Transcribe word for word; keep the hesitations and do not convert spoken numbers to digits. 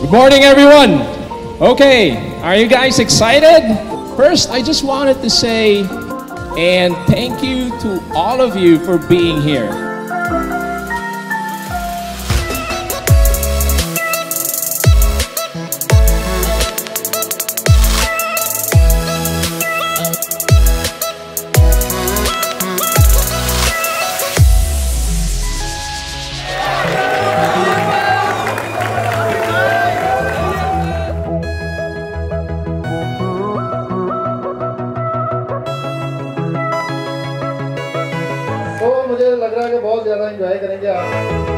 Good morning, everyone. Okay, are you guys excited? First, I just wanted to say, and thank you to all of you for being here. तो मुझे लग रहा है कि बहुत ज़्यादा एंजॉय करेंगे आप।